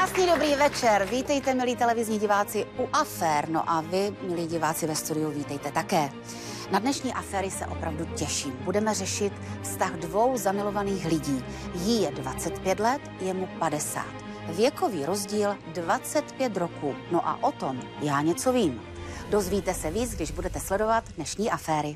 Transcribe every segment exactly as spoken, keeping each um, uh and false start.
Krásný dobrý večer, vítejte milí televizní diváci u Afér, no a vy, milí diváci ve studiu, vítejte také. Na dnešní aféry se opravdu těším. Budeme řešit vztah dvou zamilovaných lidí. Jí je dvacet pět let, jemu padesát. Věkový rozdíl dvacet pět roků. No a o tom já něco vím. Dozvíte se víc, když budete sledovat dnešní aféry.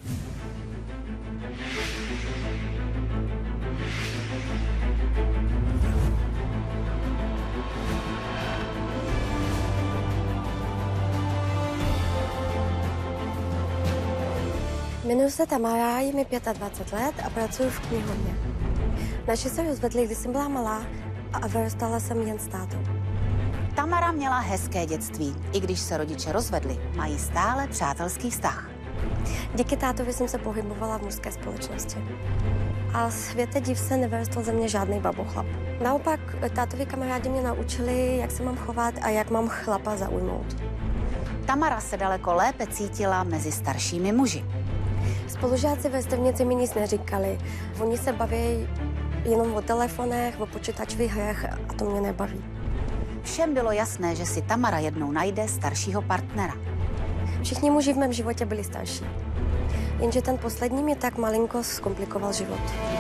Jmenuji se Tamara, je mi dvacet pět let a pracuji v knihovně. Naši se rozvedli, když jsem byla malá a vyrůstala jsem jen s tátou. Tamara měla hezké dětství. I když se rodiče rozvedli, mají stále přátelský vztah. Díky tátovi jsem se pohybovala v mužské společnosti. A světe div se nevyrostl ze mě žádný babochlap. Naopak, tátovi kamarádi mě naučili, jak se mám chovat a jak mám chlapa zaujmout. Tamara se daleko lépe cítila mezi staršími muži. Spolužáci ve stevnici mi nic neříkali. Oni se baví jenom o telefonech, o počítačových hrách a to mě nebaví. Všem bylo jasné, že si Tamara jednou najde staršího partnera. Všichni muži v mém životě byli starší. Jenže ten poslední mi tak malinko zkomplikoval život.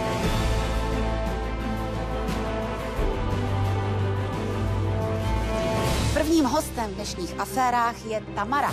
Prvním hostem v dnešních aférách je Tamara.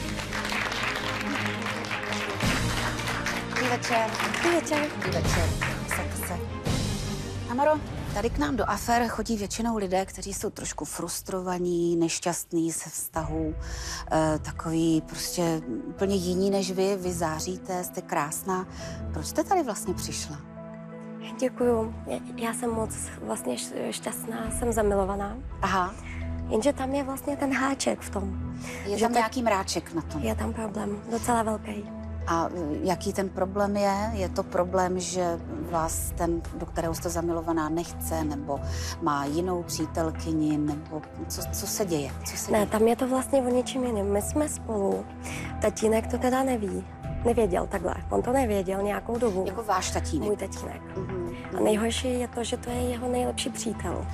Dobrý večer. Dobrý večer. Dobrý večer. Saďte se. Tamaro, tady k nám do afér chodí většinou lidé, kteří jsou trošku frustrovaní, nešťastní se vztahů, e, takový prostě úplně jiní než vy. Vy záříte, jste krásná. Proč jste tady vlastně přišla? Děkuju. Já jsem moc vlastně šťastná, jsem zamilovaná. Aha. Jenže tam je vlastně ten háček v tom. Je tam nějaký mráček na tom? Je tam problém, docela velký. A jaký ten problém je? Je to problém, že vás ten, do kterého jste zamilovaná, nechce, nebo má jinou přítelkyni, nebo co, co se děje? Co se ne, děje? tam je to vlastně o něčím jiném. My jsme spolu, tatínek to teda neví. Nevěděl takhle, on to nevěděl nějakou dobu. Jako váš tatínek? Můj tatínek. Mm-hmm. A nejhorší je to, že to je jeho nejlepší přítel.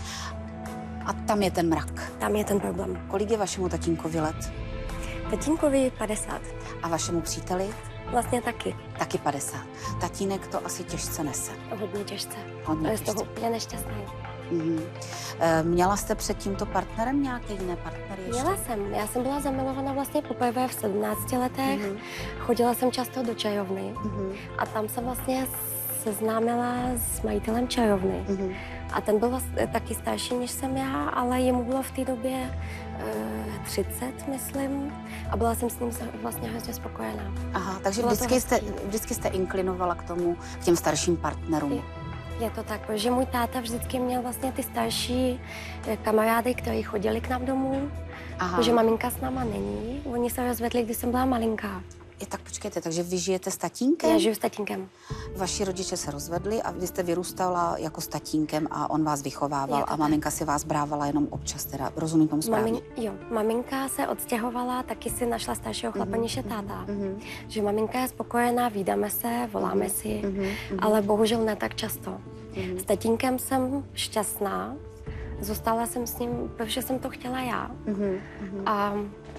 A tam je ten mrak? Tam je ten problém. Kolik je vašemu tatínkovi let? Tatínkovi padesát. A vašemu příteli? Vlastně taky. Taky padesát. Tatínek to asi těžce nese. Hodně těžce. Hodně je z těžce. toho úplně nešťastný. Mm-hmm. E, měla jste před tímto partnerem nějaké jiné partnery ještě? Měla jsem. Já jsem byla zamilovaná vlastně poprvé v sedmnácti letech. Mm-hmm. Chodila jsem často do čajovny. Mm-hmm. A tam jsem vlastně seznámila s majitelem čajovny. Mm-hmm. A ten byl vlastně taky starší, než jsem já, ale jemu bylo v té době e, třicet, myslím. A byla jsem s ním vlastně hrozně spokojená. Aha, takže vždycky jste, vždycky jste inklinovala k tomu, k těm starším partnerům. Je, je to tak, že můj táta vždycky měl vlastně ty starší kamarády, kteří chodili k nám domů. Aha. Že maminka s náma není. Oni se rozvedli, když jsem byla malinká. Je, tak počkejte, takže vy žijete s tatínkem? Já žiju s tatínkem. Vaši rodiče se rozvedli a vy jste vyrůstala jako s tatínkem a on vás vychovával a maminka si vás brávala jenom občas, teda rozumím tomu správně? Mamin, jo, maminka se odstěhovala, taky si našla staršího chlapa, mm-hmm. než je táta. Mm-hmm. Že maminka je spokojená, vídáme se, voláme mm-hmm. si, mm-hmm. ale bohužel ne tak často. Mm-hmm. S tatínkem jsem šťastná, zůstala jsem s ním, protože jsem to chtěla já. Mm-hmm. A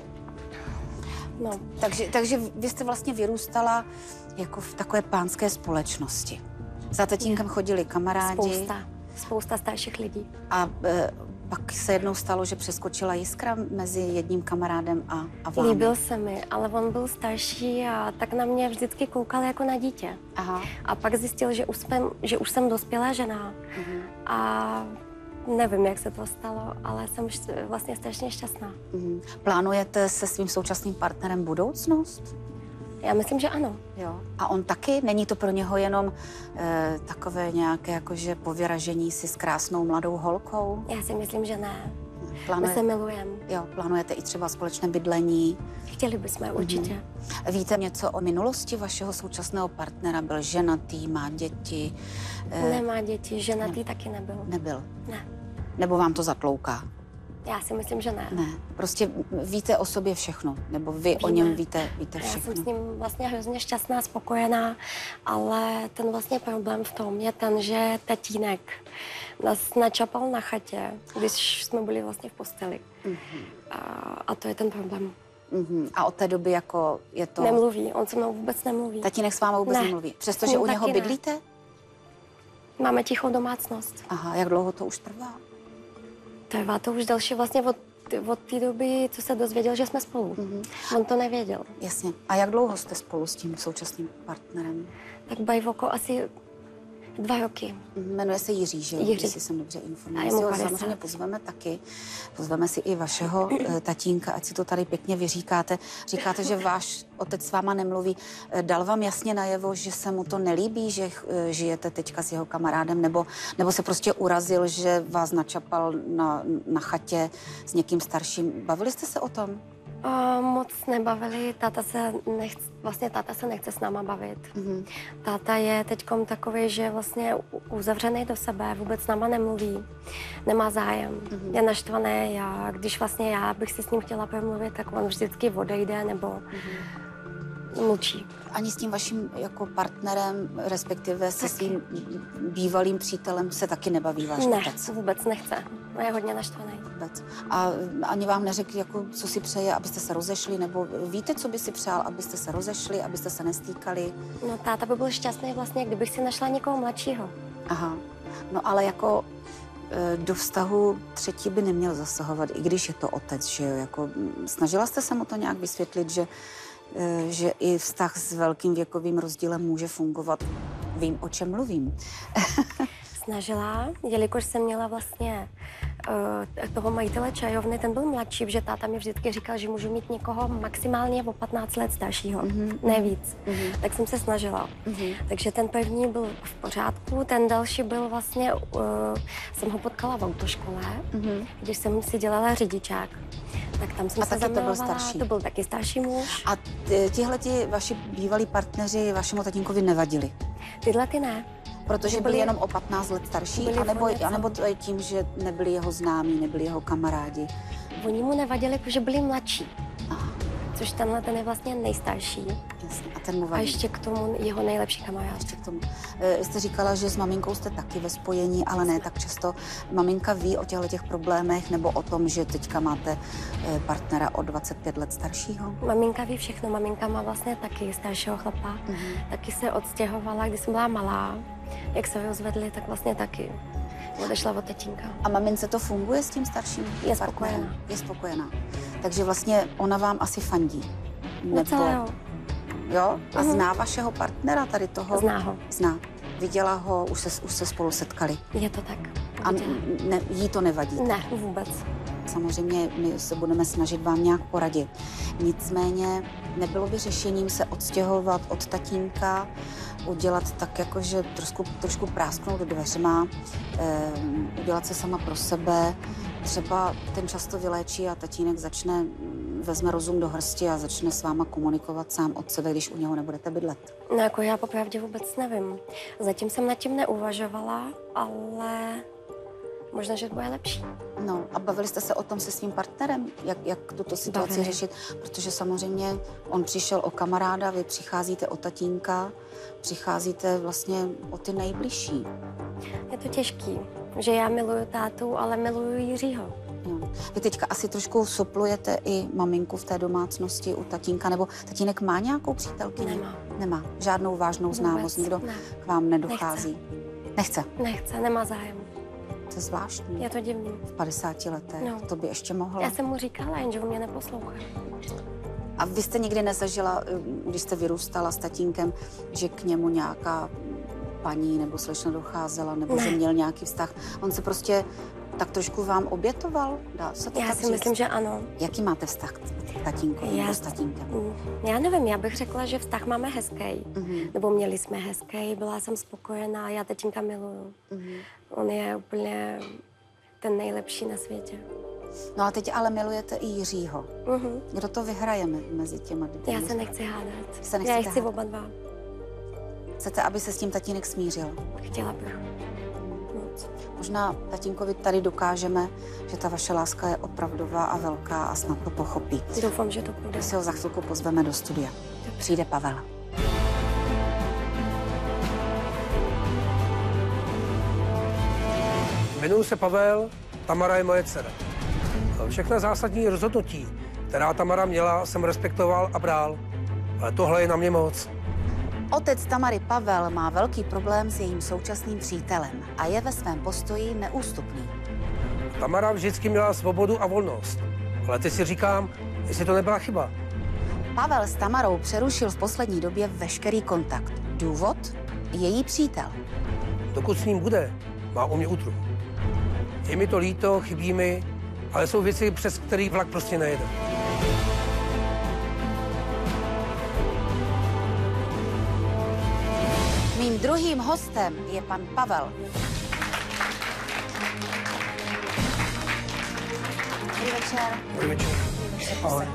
no. Takže, takže vy jste vlastně vyrůstala jako v takové pánské společnosti. Za tatínkem chodili kamarádi. Spousta, spousta starších lidí. A e, pak se jednou stalo, že přeskočila jiskra mezi jedním kamarádem a, a vámi. Líbil se mi, ale on byl starší a tak na mě vždycky koukal jako na dítě. Aha. A pak zjistil, že už jsem, že už jsem dospělá žena. Uh-huh. A nevím, jak se to stalo, ale jsem vlastně strašně šťastná. Mm. Plánujete se svým současným partnerem budoucnost? Já myslím, že ano. Jo. A on taky? Není to pro něho jenom e, takové nějaké jakože povyražení si s krásnou mladou holkou? Já si myslím, že ne. Plánuje... My se milujeme. Jo, plánujete i třeba společné bydlení? Chtěli bychom, určitě. Mm-hmm. Víte něco o minulosti vašeho současného partnera? Byl ženatý, má děti? E... Nemá děti, ženatý ne... taky nebyl. Nebyl? Ne. Nebo vám to zatlouká? Já si myslím, že ne. Ne, prostě víte o sobě všechno, nebo vy Víme. o něm víte, víte všechno. Já jsem s ním vlastně hrozně šťastná, spokojená, ale ten vlastně problém v tom je ten, že tatínek nás načapal na chatě, když jsme byli vlastně v posteli. Mm-hmm. A, a to je ten problém. Mm-hmm. A od té doby jako je to... Nemluví, on se mnou vůbec nemluví. Tatínek s váma vůbec ne. nemluví, přestože u něho bydlíte? Ne. Máme tichou domácnost. Aha, jak dlouho to už trvá? Trvá to už další vlastně od, od té doby, co se dozvěděl, že jsme spolu. Mm-hmm. On to nevěděl. Jasně. A jak dlouho jste spolu s tím současným partnerem? Tak bajvoko asi dva roky. Jmenuje se Jiří, že jo? Jiří. Jestli jsem dobře informovaná. A je mu padesát. Samozřejmě pozveme taky. Pozveme si i vašeho tatínka, ať si to tady pěkně vyříkáte. Říkáte, že váš otec s váma nemluví. Dal vám jasně najevo, že se mu to nelíbí, že žijete teďka s jeho kamarádem, nebo, nebo se prostě urazil, že vás načapal na, na chatě s někým starším. Bavili jste se o tom? O, moc nebavili, táta se nechce, vlastně táta se nechce s náma bavit. Mm-hmm. Táta je teďkom takový, že vlastně uzavřený do sebe, vůbec s náma nemluví, nemá zájem, mm-hmm. je naštvaný. Já, když vlastně já bych si s ním chtěla promluvit, tak on vždycky odejde nebo mm-hmm. mlčí. Ani s tím vaším jako partnerem, respektive se taky. Svým bývalým přítelem se taky nebaví váš ne, otec? Ne, vůbec nechce. Je hodně naštvaný. Vůbec. A ani vám neřekl, jako, co si přeje, abyste se rozešli, nebo víte, co by si přál, abyste se rozešli, abyste se nestýkali? No táta by byl šťastný vlastně, kdybych si našla někoho mladšího. Aha. No ale jako do vztahu třetí by neměl zasahovat, i když je to otec, že jo? Jako, snažila jste se mu to nějak vysvětlit, že že i vztah s velkým věkovým rozdílem může fungovat. Vím, o čem mluvím. Snažila, jelikož jsem měla vlastně uh, toho majitele čajovny, ten byl mladší, že táta mi vždycky říkal, že můžu mít někoho maximálně o patnáct let staršího, mm-hmm. ne víc. Mm-hmm. Tak jsem se snažila. Mm-hmm. Takže ten první byl v pořádku, ten další byl vlastně, uh, jsem ho potkala v autoškole, mm-hmm. když jsem si dělala řidičák. Tak tam jsem a se taky to byl zamilovala, starší. To byl taky starší muž. A tihleti vaši bývalí partneři vašemu tatínkovi nevadili? Tyhle ty ne. Protože byli, byli jenom o patnáct let starší? Anebo, anebo to je tím, že nebyli jeho známí, nebyli jeho kamarádi? Oni mu nevadili, protože byli mladší. Aha. Což tenhle ten je vlastně nejstarší. Jasně. A ten mu vadí. A ještě k tomu jeho nejlepší kamarád. Ještě k tomu. E, jste říkala, že s maminkou jste taky ve spojení, ale ne tak často. Maminka ví o těchto těch problémech nebo o tom, že teďka máte e, partnera o dvacet pět let staršího? Maminka ví všechno. Maminka má vlastně taky staršího chlapa. Mm-hmm. Taky se odstěhovala, když jsem byla malá. Jak se rozvedli, tak vlastně taky odešla od tatínka. A mamince to funguje s tím starším Je partnerem? spokojená. Je spokojená. Takže vlastně ona vám asi fandí. Nebo... jo. Jo? A uh-huh. zná vašeho partnera tady toho? Zná ho. Zná. Viděla ho, už se, už se spolu setkali. Je to tak. A ne, jí to nevadí? Ne, vůbec. Samozřejmě my se budeme snažit vám nějak poradit. Nicméně nebylo by řešením se odstěhovat od tatínka, udělat tak jako, že trošku, trošku prásknout dveřma, eh, udělat se sama pro sebe. Třeba ten často vyléčí a tatínek začne, vezme rozum do hrsti a začne s váma komunikovat sám od sebe, když u něho nebudete bydlet. No jako já popravdě vůbec nevím. Zatím jsem nad tím neuvažovala, ale možná, že to bude lepší. No a bavili jste se o tom se svým partnerem, jak, jak tuto situaci Bavili. řešit? Protože samozřejmě on přišel o kamaráda, vy přicházíte o tatínka, přicházíte vlastně o ty nejbližší. Je to těžký, že já miluju tátu, ale miluju Jiřího. Jo. Vy teďka asi trošku suplujete i maminku v té domácnosti u tatínka, nebo tatínek má nějakou přítelkyni? Nemá. Nemá. Žádnou vážnou Vůbec. známost, nikdo ne. k vám nedochází? Nechce. Nechce, Nechce nemá zájem. To je zvláštní. Je to divný. V padesáti letech, No. to by ještě mohla. Já jsem mu říkala, jenže on mě neposlouchá. A vy jste nikdy nezažila, když jste vyrůstala s tatínkem, že k němu nějaká paní nebo slečna docházela, nebo ne. že měl nějaký vztah? On se prostě tak trošku vám obětoval? Dá se to Já tak si říct? myslím, že ano. Jaký máte vztah k tatínkovi Já- nebo s tatínkem? Já nevím, já bych řekla, že vztah máme hezký. Mhm. Nebo měli jsme hezký, byla jsem spokojená, já tatínka miluju. Mhm. On je úplně ten nejlepší na světě. No a teď ale milujete i Jiřího. Mhm. Kdo to vyhraje me- mezi těma dvěma? Já se nechci hádat. Se Já nechcete je chci hádat? oba dva. Chcete, aby se s tím tatínek smířil? Chtěla bych. No. moc. Možná tatínkovi tady dokážeme, že ta vaše láska je opravdová a velká a snad to pochopí. Doufám, že to půjde. My si ho za chvilku pozveme do studia. Přijde Pavel. Jmenuji se Pavel, Tamara je moje dcera. Všechna zásadní rozhodnutí, která Tamara měla, jsem respektoval a bral. Ale tohle je na mě moc. Otec Tamary Pavel má velký problém s jejím současným přítelem a je ve svém postoji neústupný. Tamara vždycky měla svobodu a volnost. Ale teď si říkám, jestli to nebyla chyba. Pavel s Tamarou přerušil v poslední době veškerý kontakt. Důvod? Její přítel. Dokud s ním bude, má u mě útru. Je mi to líto, chybí mi, ale jsou věci, přes který vlak prostě nejede. Mým druhým hostem je pan Pavel. Dobrý večer. Dobrý večer. Ahoj.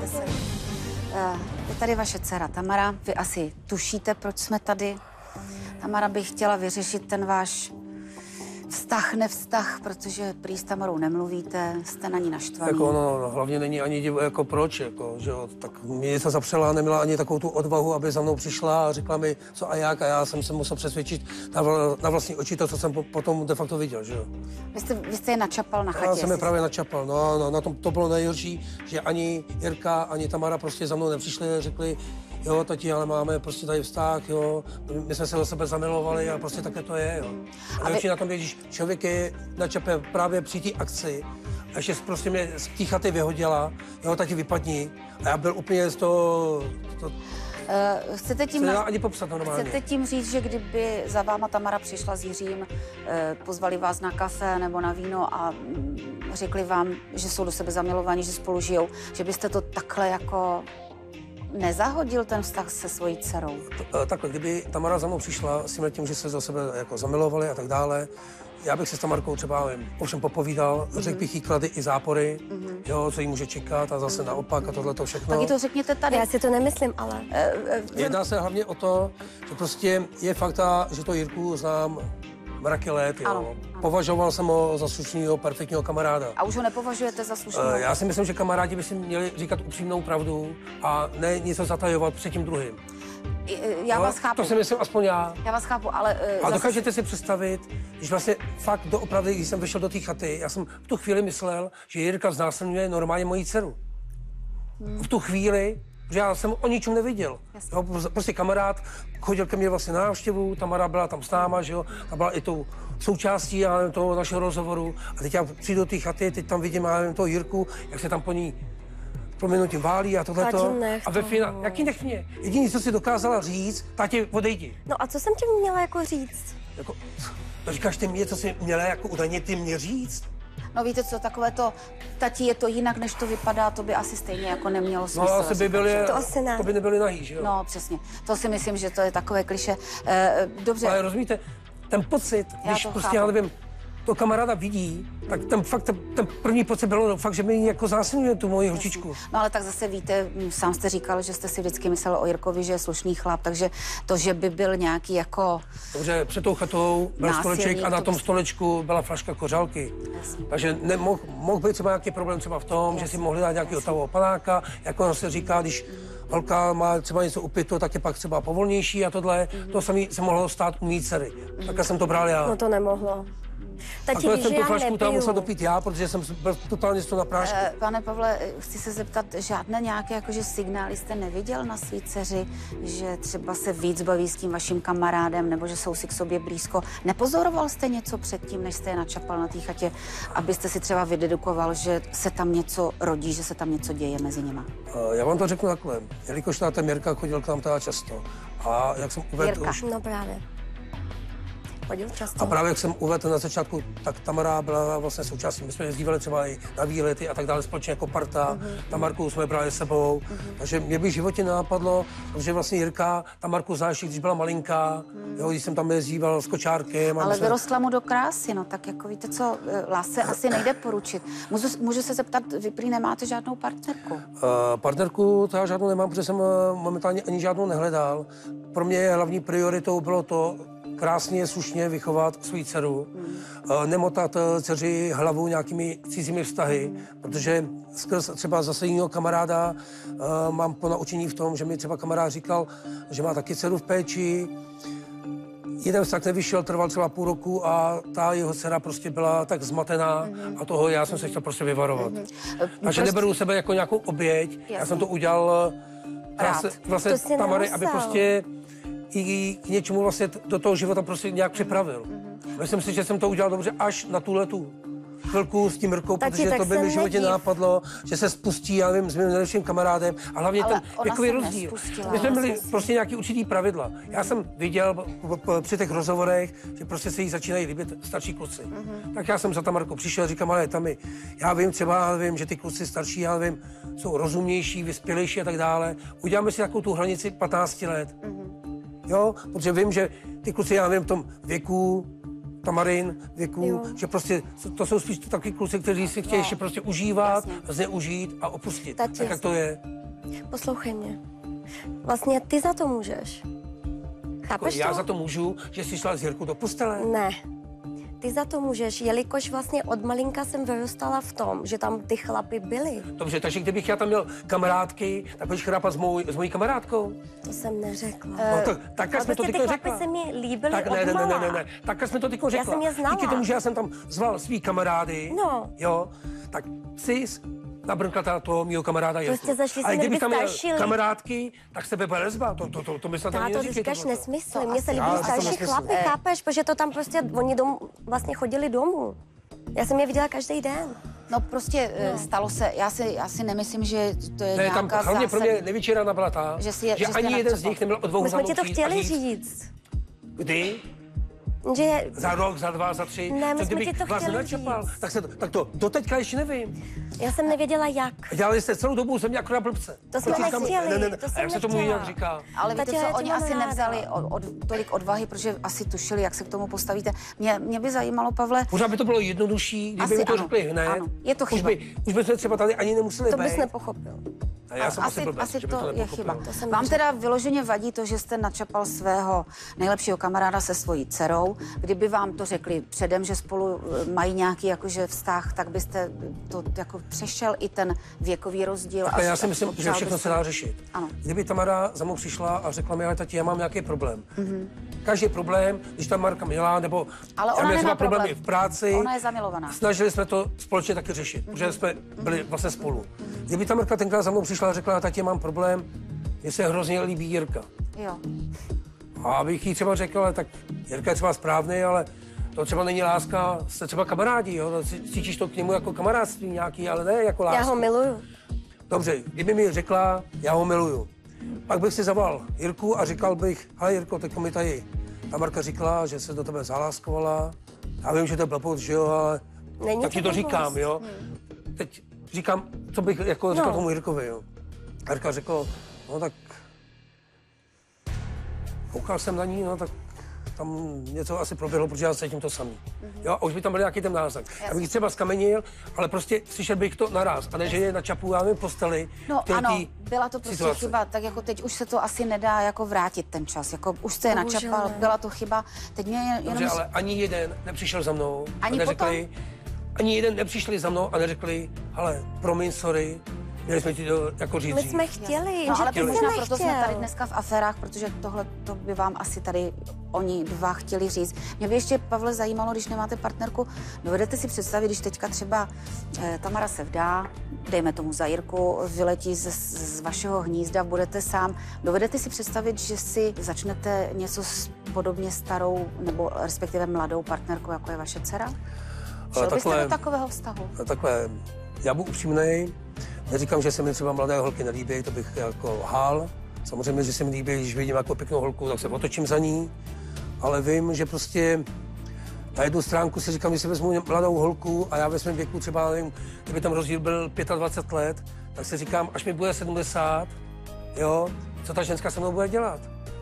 Je tady vaše dcera Tamara. Vy asi tušíte, proč jsme tady. Tamara by chtěla vyřešit ten váš vztah, nevztah, protože prý s Tamarou nemluvíte, jste na ní naštvaný. Jako, no, no, hlavně není ani div, jako proč, jako, že jo, tak mě něco zapřela, neměla ani takovou tu odvahu, aby za mnou přišla a řekla mi, co a jak, a já jsem se musel přesvědčit na, na vlastní oči to, co jsem po, potom de facto viděl, že jo. Vy jste, vy jste je načapal na chatě. Já jsem je právě načapal, no, no, na tom to bylo nejhorší, že ani Jirka, ani Tamara prostě za mnou nepřišli, řekli, jo, tati, ale máme prostě tady vztah, jo, my jsme se do sebe zamilovali a prostě také to je, jo. A nejlepší vy... na tom, když člověk je načape právě při té akci, a ještě prostě mě z té chaty vyhodila, jo, tati, vypadni, a já byl úplně z toho... To, uh, chcete tím, na... ani popsat normálně. Chcete tím říct, že kdyby za váma Tamara přišla s Jiřím, uh, pozvali vás na kafe nebo na víno a um, řekli vám, že jsou do sebe zamilovaní, že spolu žijou, že byste to takhle jako... nezahodil ten vztah se svojí dcerou? Takhle, kdyby Tamara za mnou přišla s tím, že se za sebe jako zamilovali a tak dále, já bych se s Tamarkou třeba ovšem popovídal, mm-hmm. řekl bych jí klady i zápory, mm-hmm. jo, co jí může čekat a zase naopak a tohle to všechno. Tak jí to řekněte tady. Já si to nemyslím, ale... Jedná se hlavně o to, že prostě je fakta, že to Jirku znám mraky let, jo. Ano, ano. Považoval jsem ho za slušného, perfektního kamaráda. A už ho nepovažujete za slušného? Já si myslím, že kamarádi by si měli říkat upřímnou pravdu a ne něco zatajovat před tím druhým. Já no, vás chápu. To si myslím aspoň já. Já vás chápu, ale... Uh, a dokážete si představit, když vlastně fakt doopravdy, když jsem vyšel do té chaty, já jsem v tu chvíli myslel, že Jirka znásilňuje normálně moji dceru. Hmm. V tu chvíli, že já jsem o ničem neviděl. Jo, prostě kamarád chodil ke mně vlastně na návštěvu, Tamara byla tam s náma, že jo, ta byla i tou součástí, já nevím, toho našeho rozhovoru. A teď já přijdu do té chaty, teď tam vidím, já nevím, toho Jirku, jak se tam po ní proměnutím válí a tohleto. A ve finále, jaký nech mě? Jediný, co si dokázala říct, tati, odejdi. No a co jsem ti měla jako říct? Jako, to říkáš ty mě, co jsi měla jako údajně ty mě říct? No víte co, takové to, tati, je to jinak, než to vypadá, to by asi stejně jako nemělo smysl. No asi by byly, to, asi ne. to by nebyly nahý, že jo? No přesně, to si myslím, že to je takové kliše. Uh, dobře. Ale rozumíte, ten pocit, já když prostě, chápu. Já nevím, to kamaráda vidí, tak ten fakt, ten, ten první pocit bylo fakt, že mi jako zásilňuje tu moji holčičku. No ale tak zase víte, sám jste říkal, že jste si vždycky myslel o Jirkovi, že je slušný chlap, takže to, že by byl nějaký jako... Dobře, před tou chatou byl stoleček a na tom stolečku byla flaška kořálky. Jasně. Takže nemohl, mohl být třeba nějaký problém třeba v tom, jasně, že si mohli dát nějaký otavového panáka, jako se říká, když holka má třeba něco upito, tak je pak třeba povolnější a tohle. Mm-hmm. To samé se mohlo stát u mý dcery. Mm-hmm. Tak jsem to bral já. No to nemohlo. Tati, a to jsem tu flašku tam musel dopít já, protože jsem byl totálně z toho na prášku. E, pane Pavle, chci se zeptat, žádné nějaké jakože signály jste neviděl na svý dceři, že třeba se víc baví s tím vaším kamarádem, nebo že jsou si k sobě blízko? Nepozoroval jste něco předtím, než jste je načapal na té chatě, abyste si třeba vydedukoval, že se tam něco rodí, že se tam něco děje mezi nima? E, já vám to řeknu takhle, jelikož ta Mirka chodil k nám teda často. A jak jsem uvedl... Jirka, už... no právě. A právě jak jsem uvedl na začátku, tak Tamara byla vlastně součástí. My jsme jezdívali třeba i na výlety a tak dále společně jako parta. Uh-huh. Tamarku jsme brali s sebou. Uh-huh. Takže mě by v životě nenapadlo, protože vlastně Jirka Tamarku znáš, když byla malinká, uh-huh. jo, když jsem tam jezdíval s kočárkem. Ale jsme... vyrostla mu do krásy, no tak jako víte co, lásce asi nejde poručit. Můžu, můžu se zeptat, vy prý nemáte žádnou partnerku? Uh, partnerku to já žádnou nemám, protože jsem momentálně ani žádnou nehledal. Pro mě hlavní prioritou bylo to, krásně, slušně vychovat svou dceru, mm. nemotat dceři hlavu nějakými cizími vztahy, mm. protože skrz třeba zase jiného kamaráda uh, mám ponaučení v tom, že mi třeba kamarád říkal, že má taky dceru v péči. Jeden vztah nevyšel, trval třeba půl roku a ta jeho dcera prostě byla tak zmatená mm-hmm. a toho já jsem se chtěl prostě vyvarovat. Mm-hmm. Takže prostě... neberu sebe jako nějakou oběť, jasně. Já jsem to udělal vlastně, vlastně Tamary, aby prostě i k něčemu vlastně do toho života prostě nějak připravil. Mm-hmm. Myslím si, že jsem to udělal dobře až na tuhletu chvilku s tím Mirkou, protože to by mi v životě napadlo, že se spustí, já nevím, s mým nejlepším kamarádem a hlavně ale ten věkový rozdíl. My jsme měli prostě nějaký určitý pravidla. Já jsem viděl při těch rozhovorech, že prostě se jí začínají líbit starší kluci. Mm-hmm. Tak já jsem za Tamarkou přišel a říkám, ale Tami, já vím třeba, já vím, že ty kluci starší, já vím, jsou rozumnější, vyspělejší a tak dále. Uděláme si takovou tu hranici patnáct let. Mm-hmm. Jo, protože vím, že ty kluci, já vím, v tom věku, Tamarin věku, jo. Že prostě to jsou spíš taky kluci, kteří si chtějí ještě prostě užívat, jasně. Zneužít a opustit. Tak, tak jak to je? Poslouchej mě. Vlastně ty za to můžeš. Chápeš jako to? Já za to můžu, že jsi šla s Jirkou do postele? Ne. Ty za to můžeš, jelikož vlastně od malinka jsem vyrůstala v tom, že tam ty chlapy byly. Dobře, takže kdybych já tam měl kamarádky, tak budeš chrápat s, mou, s mojí kamarádkou? To jsem neřekla. No, tak, takhle jsme to ty tyko chlapy řekla. se mi líbily tak, od ne, ne, malá. ne, ne, ne, takhle jsme to tyko řekla. Já jsem je znala. Díky tomu, že já jsem tam zval svý kamarády, no. Jo, tak jsi nabrnkla toho mýho kamaráda Jirku. Prostě zašli ale kdyby tam měl starší kamarádky, tak se by byla lesba. To, to, to, to my snad ani neříkej. To říkáš nesmysl. Mně se líbí starší chlapy, chápeš? Protože to tam prostě, oni domů, vlastně chodili domů. Já jsem je viděla každý den. No prostě no. stalo se, já si, já si nemyslím, že to je ne, nějaká tam hlavně zásadní... pro mě největší rána byla ta, že, si je, že, že ani jeden z nich neměl odvahu my jsme ti to říct chtěli říct. Kdy? Že... Za rok, za dva, za tři. Ne, my jsme ti to vás chtěli načapal, říct. tak, se to, tak to doteďka ještě nevím. Já jsem nevěděla jak. Dělali jste celou dobu ze mě akorát blbce. To jsme nechtěli, ne, ne, ne. to jsem a jak se tomu jinak říká? Ale víte co, oni asi ráda. nevzali od, od, tolik odvahy, protože asi tušili, jak se k tomu postavíte. Mě, mě by zajímalo, Pavle... Pořád by to bylo jednodušší, kdyby asi mi to ano, řekli hned. Ano, je to chyba. Už, by, už bychom třeba tady ani nemuseli To být. bys nepochopil. A já jsem asi, blbec, asi že to, to je chyba. To Vám teda vyloženě vadí to, že jste načapal svého nejlepšího kamaráda se svojí dcerou. Kdyby vám to řekli předem, že spolu mají nějaký jakože vztah, tak byste to jako přešel i ten věkový rozdíl. A já si myslím, že všechno se dá řešit. Ano. Kdyby Tamara za mnou přišla a řekla mi, ale tati, já mám nějaký problém. Mm-hmm. Každý problém, když tam Marka měla, nebo ale já ona měla problémy problém. v práci. Ona je zamilovaná. Snažili jsme to společně taky řešit, mm-hmm. protože jsme byli vlastně spolu. Mm-hmm. Kdyby ta Marka tenkrát za mnou přišla a řekla, tati, mám problém, mně se hrozně líbí Jirka. Jo. A abych jí třeba řekl, tak Jirka je třeba správný, ale to třeba není láska, jste třeba kamarádi, jo? Cítíš to k němu jako kamarádství nějaký, ale ne jako lásku. Já ho miluju. Dobře, kdyby mi řekla, já ho miluju, pak bych si zavolal Jirku a říkal bych, hele Jirko, teď mi tady ta Marka říkala, že se do tebe zaláskovala. Já vím, že to je blbost, že jo, ale není tak ti to říkám, jo. Hmm. Teď říkám, co bych jako řekl no. tomu Jirkovi, jo. A Jirka řekl, no tak koukal jsem na ní, no tak tam něco asi proběhlo, protože já cítím to samý. Mm-hmm. Jo, a už by tam byl nějaký ten náznak. Já bych třeba skamenil, ale prostě slyšel bych to naraz. A ne, že je na čapu, já nevím, posteli. No ano, byla to prostě situaci. chyba, tak jako teď už se to asi nedá jako vrátit ten čas. Jako už jste je načapal, byla to chyba. Teď mě jenom... Dobře, ale ani jeden nepřišel za mnou ani a neřekli, potom? Ani jeden nepřišli za mnou a neřekli, hele, promiň, sorry, měli jsme ti to jako říct. My jsme chtěli, no, že ale ty možná jsi proto jsme tady dneska v aférách, protože tohle to by vám asi tady oni dva chtěli říct. Mě by ještě, Pavle, zajímalo, když nemáte partnerku, dovedete si představit, když teďka třeba eh, Tamara se vdá, dejme tomu za Jirku, vyletí z, z vašeho hnízda, budete sám, dovedete si představit, že si začnete něco s podobně starou nebo respektive mladou partnerkou, jako je vaše dcera? Šel byste do takového vztahu? Takhle, já budu upřímnej, neříkám, že se mi třeba mladé holky nelíbí, to bych jako lhal. Samozřejmě, že se mi líbí, když vidím jako pěknou holku, tak se otočím za ní. Ale vím, že prostě na jednu stránku si říkám, že si vezmu mladou holku a já ve svém věku třeba, nevím, kdyby tam rozdíl byl dvacet pět let, tak si říkám, až mi bude sedmdesát, jo, co ta ženská se mnou bude dělat?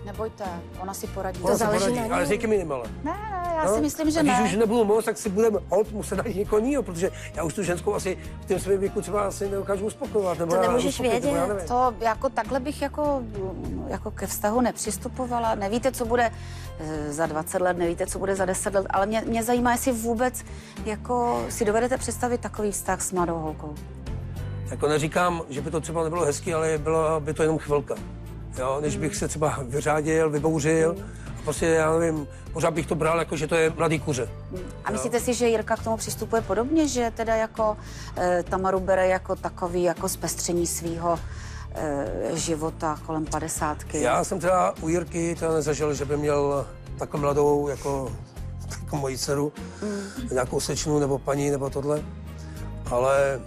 Nebojte, ona si poradí. Ona se záleží poradí, na ní. ale s někým jiným ale. Ne, ne, já si myslím, že a když ne. už nebudu moc, tak si budeme hod muset najít někoho jiného, protože já už tu ženskou asi v tom svém věku třeba asi nedokážu uspokojovat. Nebo To já nemůžeš uspokojit, nebo já vědět. nevím. To jako takhle bych jako, jako ke vztahu nepřistupovala. Nevíte, co bude eh, za dvacet let, nevíte, co bude za deset let, ale mě, mě zajímá, jestli vůbec jako si dovedete představit takový vztah s mladou holkou. Jako neříkám, že by to třeba nebylo hezky, ale byla by to jenom chvilka. Jo, než bych se třeba vyřádil, vybouřil. A prostě, já nevím, pořád bych to bral jako, že to je mladý kuře. A myslíte si, že Jirka k tomu přistupuje podobně, že teda jako e, Tamaru bere jako takový jako zpestření svýho e, života kolem padesátky? Já jsem teda u Jirky teda nezažil, že by měl takovou mladou, jako, jako moji dceru, mm. nějakou slečnu nebo paní nebo tohle. Ale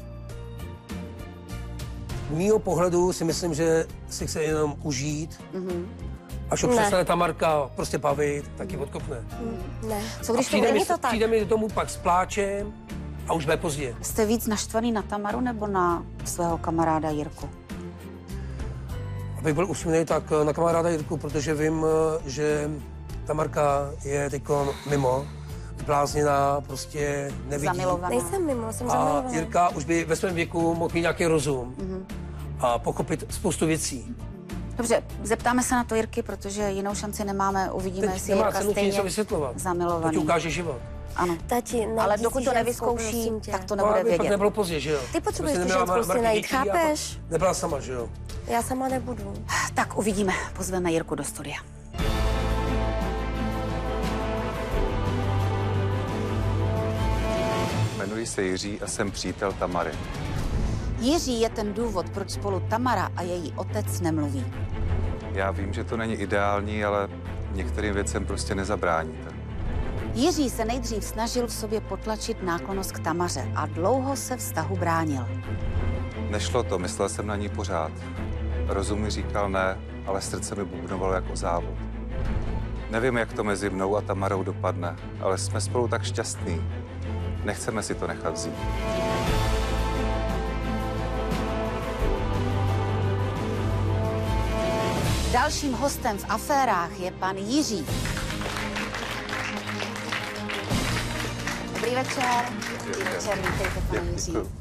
z mýho pohledu si myslím, že si chce jenom užít. Mm-hmm. Až ho přestane ta Marka prostě bavit, tak ji odkopne. Ne. Co A když to přijde, mi, není to tak? přijde mi domů pak s pláčem a už bude pozdě. Jste víc naštvaný na Tamaru nebo na svého kamaráda Jirku? Abych byl usměný, tak na kamaráda Jirku, protože vím, že ta Marka je teďko mimo, zblázněná, prostě nevidí. Zamilovaná. Nejsem mimo, jsem A zamilovaná. Jirka už by ve svém věku mohl mít nějaký rozum mm-hmm. a pochopit spoustu věcí. Dobře, zeptáme se na to Jirky, protože jinou šanci nemáme. Uvidíme, Teď jestli nemá Jirka cenu ti stejně něco vysvětlovat. zamilovaný. To ti ukáže život. Ano. Tati, najdi Ale si dokud to ženskou, nevyzkouší, prosím tě. tak to No, nebude aby pak vědět. nebylo pozdě, že jo? Ty potřebuješ Prostě tu neměla ženskou si Marky najít, dětí a pak chápeš? Nebyla sama, že jo? Já sama nebudu. Tak uvidíme, pozveme Jirku do studia. Jmenuji se Jiří a jsem přítel Tamary. Jiří je ten důvod, proč spolu Tamara a její otec nemluví. Já vím, že to není ideální, ale některým věcem prostě nezabráníte. Jiří se nejdřív snažil v sobě potlačit náklonost k Tamaře a dlouho se vztahu bránil. Nešlo to, myslel jsem na ní pořád. Rozum mi říkal ne, ale srdce mi bubnovalo jako závod. Nevím, jak to mezi mnou a Tamarou dopadne, ale jsme spolu tak šťastní. Nechceme si to nechat vzít. Dalším hostem v aférách je pan Jiří. Dobrý večer. Dobrý večer, vítejte, pane Jiří. Děkuju.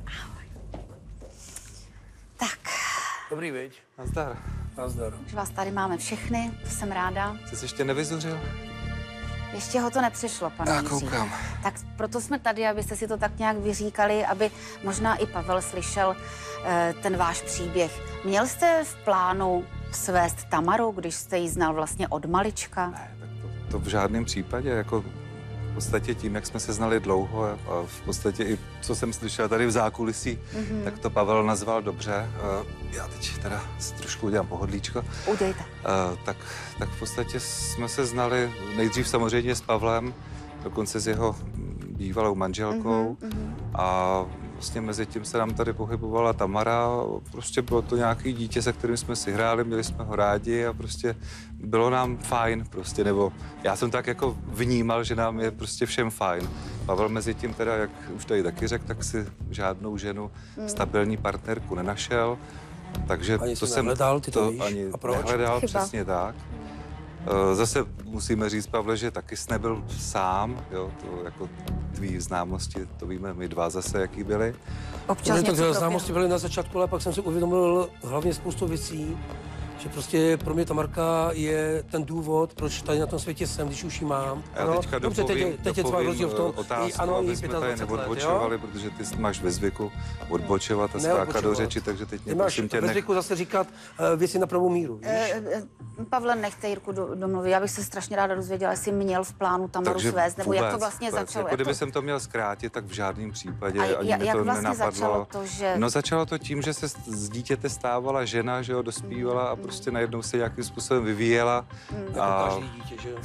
Tak, Dobrý, viď? Nazdar. Nazdar. už vás tady máme všechny, jsem ráda. Jsi se ještě nevyzuřil? Ještě ho to nepřišlo, pane Já Jiří. koukám. Tak proto jsme tady, abyste si to tak nějak vyříkali, aby možná i Pavel slyšel eh, ten váš příběh. Měl jste v plánu svést Tamaru, když jste ji znal vlastně od malička? Ne, tak to, to v žádném případě, jako v podstatě tím, jak jsme se znali dlouho a v podstatě i co jsem slyšel tady v zákulisí, mm-hmm. tak to Pavel nazval dobře. Já teď teda si trošku udělám pohodlíčko. Udějte. Tak, tak v podstatě jsme se znali nejdřív samozřejmě s Pavlem, dokonce s jeho bývalou manželkou mm-hmm. a vlastně mezi tím se nám tady pohybovala Tamara. Prostě bylo to nějaký dítě, se kterým jsme si hráli, měli jsme ho rádi a prostě bylo nám fajn prostě, nebo já jsem tak jako vnímal, že nám je prostě všem fajn. Pavel mezi tím teda, jak už tady taky řekl, tak si žádnou ženu, mm. stabilní partnerku nenašel, takže ani to jsi jsem nehledal, ty to to víš. ani A proč? nehledal, Chyba. přesně tak. Zase musíme říct, Pavle, že taky jsi nebyl sám, jo, to jako tvý známosti, to víme my dva zase, jaký byli. Občas No, něco tak proběhlo. známosti byly na začátku, ale pak jsem si uvědomil hlavně spoustu věcí, že prostě pro mě ta Marka je ten důvod, proč tady na tom světě jsem, když už ji mám. Já Ano, teďka dobře, teď, je- dopovím, teď je třeba dopovím, rozdíl v tom, otázku, jí, ano, aby jí jsme tady pětadvacet let, jo? neodbočovali, protože ty máš ve zvyku odbočovat a skákat do Neodbočovat. řeči, takže teď mě Ty máš prosím tě ve nech... zvyku zase říkat uh, věci na pravou míru, víš? Eh, eh, Pavle, nechte Jirku do, domluvit. Já bych se strašně ráda dozvěděla, jestli měl v plánu Tamaru svést, nebo jak to vlastně vůbec. začalo. Jako jak kdyby to... jsem to měl zkrátit, tak v žádném případě A ani jak- mi jak to vlastně nenapadlo. začalo to, že- No začalo to tím, že se z dítěte stávala žena, že jo, dospívala a prostě najednou se nějakým způsobem vyvíjela. Jako A každý dítě, že jo?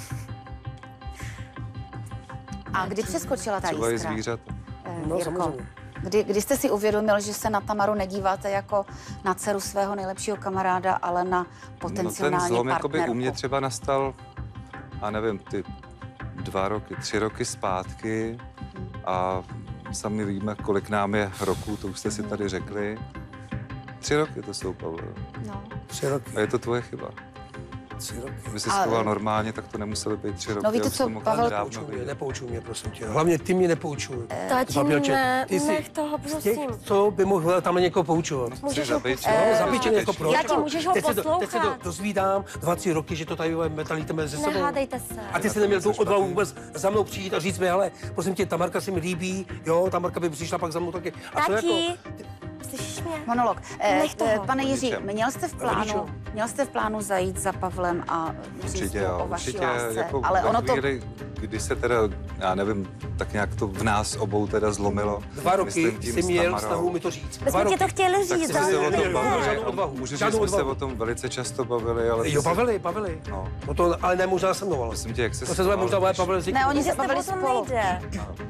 A kdy přeskočila ta třeba i jiskra? zvířata. Eh, No, Jirko, samozřejmě. kdy, kdy jste si uvědomil, že se na Tamaru nedíváte jako na dceru svého nejlepšího kamaráda, ale na No ten potenciální zlom jakoby partnerku? u mě třeba nastal, a nevím, ty dva roky, tři roky zpátky a sami víme, kolik nám je roků, to už jste si tady řekli. Tři roky to jsou, Pavle. No. Tři roky. A je to tvoje chyba. Tři roky. Kdyby se Ale- schoval normálně, tak to nemuselo být tři roky. No víte já už co, to mohl Pavel- dávno Nepoučuj mě, vědět. nepoučuj mě, prosím tě. Hlavně ty mě nepoučuj. Tati, Pavělče, ne, ty jsi nech toho, z těch, prosím. co by mohl tam někoho poučovat. Můžeš Chci ho zabít, poslouchat. No, Eh, zabít tě jako proč? Já ti můžeš ho teď se, to, teď se to poslouchat. dozvídám dva, tři roky, že to tady metalíte mezi sebou. Nehádejte se. A ty jsi neměl tu odvahu vůbec za mnou přijít a říct mi, hele, prosím tě, ta Marka se mi líbí, jo, ta Marka by přišla pak za mnou taky. A co Tati, jako? slyšíš mě? Monolog. Eh, Nech toho. eh, Pane Jiří, Ničem. měl jste v plánu, ničem. měl jste v plánu zajít za Pavlem a říct Určitě, mu jo, o vaší určitě, lásce, jako ale ve ono to... chvíli, kdy se teda, já nevím, tak nějak to v nás obou teda zlomilo. Dva roky myslím tím jsi s měl Tamarou. snahu mi to říct. My Dva jsme ti to roky. chtěli Tak říct, jsme se o ale tom Žádnou bavili. odvahu. Můžu říct, Žádnou jsme se odvahu. o tom velice často bavili, ale... Jo, ty se- bavili, bavili. No. No to, ale ne možná se mnou, ale. Prosím tě, jak se To se zve možná moje Pavel Ne, říká. oni že se s tebou bavili to spolu. nejde.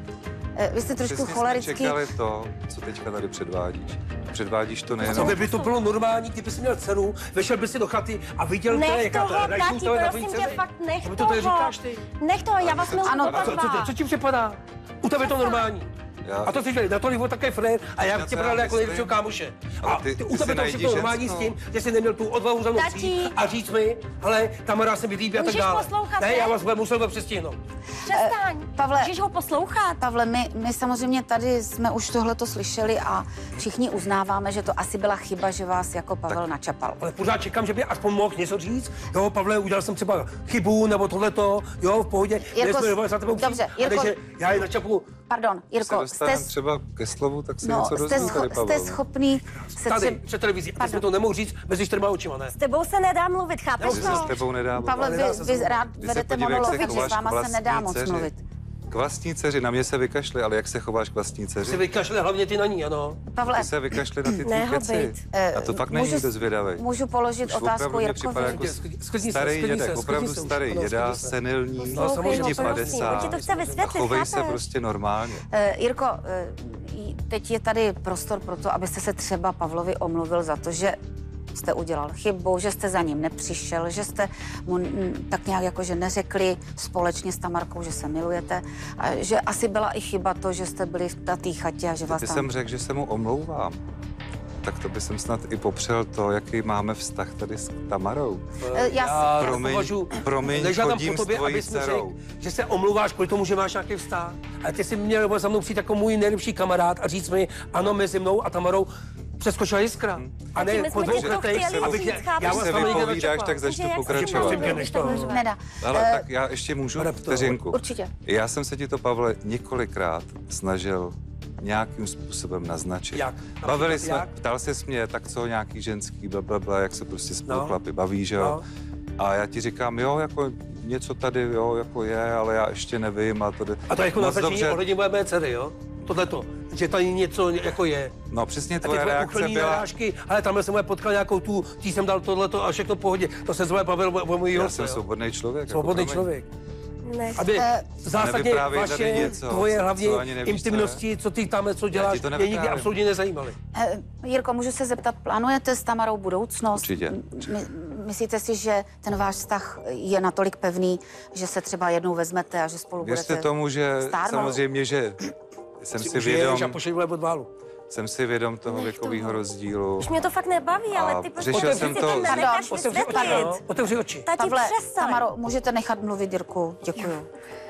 Eh, Vy jste trošku Přesně jsme cholerický. čekali to, co teďka tady předvádíš. Předvádíš to Co nejenom... by, by to bylo normální, kdyby jsi měl dceru, vešel by si do chaty a viděl, Nech které, jaká toho, ta rajčů Tati, to je na prosím tvojí tě, dceři. fakt nech Co by to tady toho. říkáš ty? Nech toho, já vás miluji Ano, oba A co, co, dva. co ti připadá? U tebe je to normální. Já- A to jsi dělal, natolik byl také frér a já Já tě to bral já jako myslím. nejlepšího kámoše. Ale A ty- ty, ty u si tebe to najdi všechno normální s ženskou. tím, že jsi neměl tu odvahu za mnou Tati. přijít a říct mi, hele, Tamara se mi líbí a tak Můžeš dále. poslouchat, Ne, ne? já vás budu musel přestihnout. Přestaň. Pavle- Můžeš ho poslouchat. Pavle, my, my samozřejmě tady jsme už tohleto slyšeli a všichni uznáváme, že to asi byla chyba, že vás jako Pavel načapal. Ale pořád čekám, že by aspoň mohl něco říct. Jo, Pavle, udělal jsem třeba chybu nebo tohleto, jo, v pohodě. Jirko, Nejsme za tebou dobře, přijít. A Jirko- takže já je načapu. Pardon, Když se Jirko, dostaneme jste, třeba ke slovu, tak se no, něco jste, dozví scho- tady, jste Pavel. schopný se Tady, třeba... před televizí. A ty Pardon. jsme to nemohl říct mezi čtyřma očima, ne? S tebou se nedá mluvit, chápeš Že se s to? tebou nedá mluvit. Pavle, nedá vy, se vy zmluvit. rád Ty se vedete podívej, jak monolog, se takže s chováš váma k se vlastní nedá moc dceři. mluvit. K vlastní dceři, na mě se vykašli, ale jak se chováš k vlastní Si dceři? vykašle hlavně ty na ní, ano. Pavle, Ty se vykašli na ty tvý Nehobejt. keci. Eh, A to fakt není můžu- nikdo zvědavý. můžu položit Už otázku opravdu mně Jirkovi? připadá jako Sklidni- sklidni se, starý sklidni dědek, se, opravdu sklidni se už. starý Ano, děda, sklidni se. senilní, No, Poslouchej samozřejmě, ho, už to prosím. padesát. On ti to chce A vysvětlit, chovej se chápeš? prostě normálně. Eh, Jirko, eh, j- teď je tady prostor pro to, abyste se třeba Pavlovi omluvil za to, že jste udělal chybu, že jste za ním nepřišel, že jste mu mm, tak nějak jako, že neřekli společně s Tamarkou, že se milujete, a že asi byla i chyba to, že jste byli v té chatě a že vás Ty tam... jsem řekl, že se mu omlouvám. Tak to by jsem snad i popřel to, jaký máme vztah tady s Tamarou. Eh, já Já si- Promiň, považuji, promiň, nežádám chodím po tobě, s tvojí abys mi dcerou. řekl, že se omluváš kvůli tomu, že máš nějaký vztah. A ty jsi měl za mnou přijít jako můj nejlepší kamarád a říct mi, ano, mezi mnou a Tamarou přeskočila jiskra. A Tati, ne my po jsme dvou ti to letech, chtěli abych říct, já, chápeš? já Když vás se tam někde vypovídáš, načapal. tak začnu Jak se Prosím pokračovat. tě, než to. Nedá. Ale Eh, tak já ještě můžu Rep to. vteřinku. Určitě. Já jsem se ti to, Pavle, několikrát snažil nějakým způsobem naznačit. Jak? Bavili Například jsme, jak? ptal se mě, tak co nějaký ženský, blablabla, jak se prostě spolu No. chlapi baví, že jo? No. A já ti říkám, jo, jako něco tady, jo, jako je, ale já ještě nevím a to jde. A to je jako Moc naznačení dobře. ohledně moje mé dcery, jo? Tohleto, že tady něco jako je. No přesně A ty tvoje tvoje reakce uchylní byla, narážky, ale tamhle jsem moje potkal nějakou tu, tí jsem dal tohleto a všechno v pohodě. To se zve Pavel o můj já host, jsem jo? svobodný člověk. Svobodný jako, promiň. člověk. Nech. Aby Eh, zásadně nevyprávěj tady vaše, něco, tvoje co- hlavně co ani nevíš, intimnosti, co ty tam, co děláš, to mě nikdy nevyprávím. absolutně nezajímaly. Eh, Jirko, můžu se zeptat, plánujete s Tamarou budoucnost? Určitě, M- určitě. My, myslíte si, že ten váš vztah je natolik pevný, že se třeba jednou vezmete a že spolu Věřte budete tomu, že stárnout? samozřejmě, že jsem si Už jedeš a vědom, pošli vole od válu. jsem si vědom toho Nech věkového toho. rozdílu. Už mě to fakt nebaví, A ale ty prostě řešil ty jsem si to- to nenecháš Pardon, Otevři, vysvětlit. pardon, otevři oči. Tati, Pavle, přestaň. Tamaro, můžete nechat mluvit Jirku? Děkuju.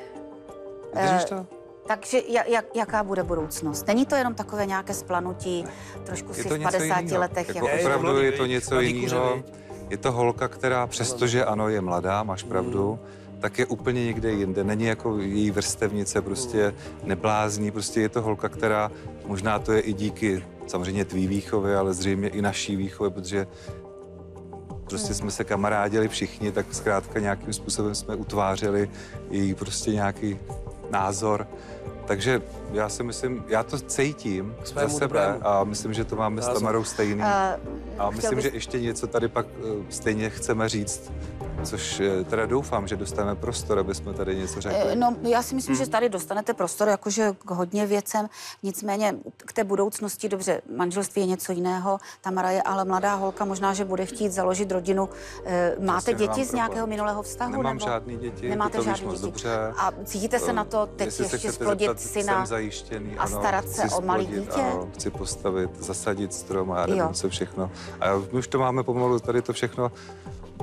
Držíš to? Takže jak, jak, jaká bude budoucnost? Není to jenom takové nějaké splanutí, trošku Je si to v něco padesáti jiného. letech? Jako Je, je opravdu mladý, je to viď? něco Mladý kuře, jiného. viď? Je to holka, která přestože ano, je mladá, máš pravdu, tak je úplně někde jinde. Není jako její vrstevnice, prostě neblázní, prostě je to holka, která, možná to je i díky samozřejmě tvý výchově, ale zřejmě i naší výchově, protože prostě jsme se kamarádili všichni, tak zkrátka nějakým způsobem jsme utvářeli její prostě nějaký názor. Takže já si myslím, já to cítím za Svému sebe dobrému. a myslím, že to máme s Názor. Tamarou stejný. Uh, A myslím, bys- že ještě něco tady pak eh, stejně chceme říct, což eh, teda doufám, že dostaneme prostor, aby jsme tady něco řekli. Eh, No, já si myslím, že tady dostanete prostor jakože k hodně věcem, nicméně k té budoucnosti, dobře, manželství je něco jiného, Tamara je ale mladá holka, možná, že bude chtít založit rodinu. Eh, Máte Vlastně děti nemám z nějakého problém. minulého vztahu? Nemám nebo? žádný děti, Nemáte ty to víš žádný moc děti. dobře. A cítíte se na to teď Jestli se ještě chcete splodit zeptat, syna? jsem zajištěný, a ano, starat se chci o malý splodit, dítě? Ano, chci postavit, zasadit strom a já Jo. nevím, co všechno. A já- my už to máme pomalu tady to všechno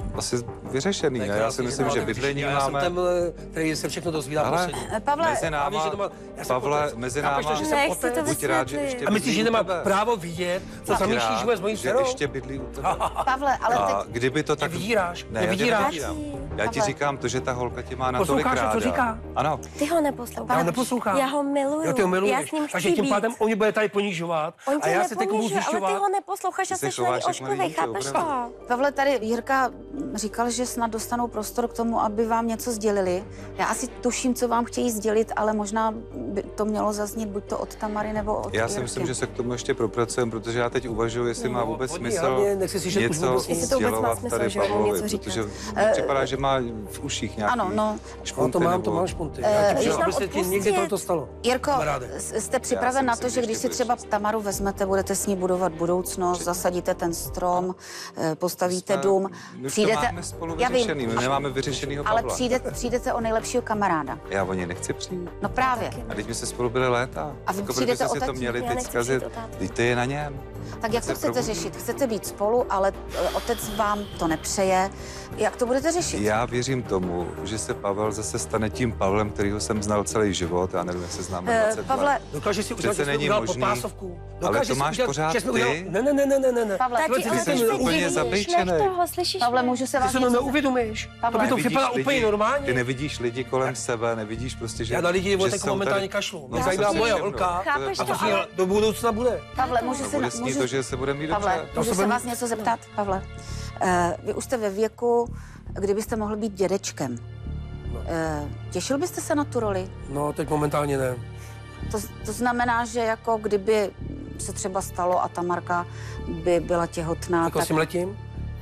asi vyřešený, ne? Já si myslím, že bydlení já máme... Já jsem ten, který se všechno dozvídá Ale poslední. Pavle, mezi náma, Já doma, já Pavle, potec. mezi Chápeš náma, to, že jsem Nech si potec? to buď rád, že ještě A myslíš, že bydlí u nemám tebe. právo vidět, co Buď zamýšlíš rád, vůbec s mojí že dcerou? ještě bydlí u tebe. Pavle, ale A teď... kdyby to tak... Vydíráš, Ne, já tě nevydíráš. nevydírám. Já ti Pavle. říkám to, že ta holka tě má natolik Posloucháš, ráda. co říká? Ano. Ty ho neposloucháš. Já ho neposlouchám. Já ho miluju. Jo, ty ho miluješ. Já s ním Takže chci tím být. pádem on mě bude tady ponižovat. On a tě já se teď budu neponižuje, ale ty zjišťovat. ho neposloucháš a Ty se jsi na ní chováš jak ošklivý, malý dítě, chápeš opravdu. to? Pavle, tady Jirka říkal, že snad dostanou prostor k tomu, aby vám něco sdělili. Já asi tuším, co vám chtějí sdělit, ale možná by to mělo zaznít buď to od Tamary nebo od Já si Jirky. myslím, že se k tomu ještě propracujeme, protože já teď uvažuji, jestli No, má vůbec hodně, smysl hlavně nechci slyšet už něco vůbec nic. Jestli to vůbec má sdělovat smysl, tady že mu Pavlovi, něco říkat. protože mi připadá, že má v uších nějaký Ano, no. špunty, No to mám, nebo... to mám špunty. Eh, Já ti když přeju, nám aby se ti odpustit. někdy tohle stalo. Jirko, Kamaráde. s- jste Já připraven si na myslím, to, že že když ještě si třeba budeš- Tamaru vezmete, budete s ní budovat budoucnost, zasadíte ten strom, eh, postavíte Jsme- dům, My už přijdete... to máme spolu Já vím, vyřešený, my nemáme vyřešenýho ale Pavla. přijde, přijdete o nejlepšího kamaráda. Já o něj nechci přijít. No právě. A teď my se spolu byli léta. A vy Jako přijdete proč byste o si to tatí? měli Já teď nechci zkazit? přijít o tátu. Teď to je na něm. Tak jak to se chcete probudí. řešit? Chcete být spolu, ale eh, otec vám to nepřeje. Jak to budete řešit? Já věřím tomu, že se Pavel zase stane tím Pavlem, kterýho jsem znal celý život. Já nevím, jak se známe Eh, dvacet let. Pavle, Dokáže si udělat, Přece že jsme není udělal možný. podpásovku. Ale Dokáže to si máš udělat, pořád že jsme ty. udělali... Ne, ne, ne, ne, ne, ne. Pavle, Tyhle, ty ty ale jsi ty úplně úplně zabejčenej. Nech toho, slyšíš Pavle, mě? můžu se Ty vás se to něco... neuvědomíš. Pavle. To by to Nevidíš vypadá lidi- úplně normálně. Ty nevidíš lidi kolem sebe, nevidíš prostě, že... Já na lidi že vůbec jsou momentálně tady- kašlu. Mě No, zajímá jsem si moje všiml. holka. To je Chápeš A to to, s ní ale- do budoucna bude. Pavle, můžu No, se... bude s ní můžu... to, že se bude mít Pavle, dobře. můžu To se se vás bude- něco zeptat, Pavle? Uh, vy už jste ve věku, kdybyste mohl být dědečkem. Uh, těšil byste se na tu roli? No, teď momentálně ne. To, to znamená, že jako kdyby se třeba stalo a Tamarka by byla těhotná, Jako s tak tím letím?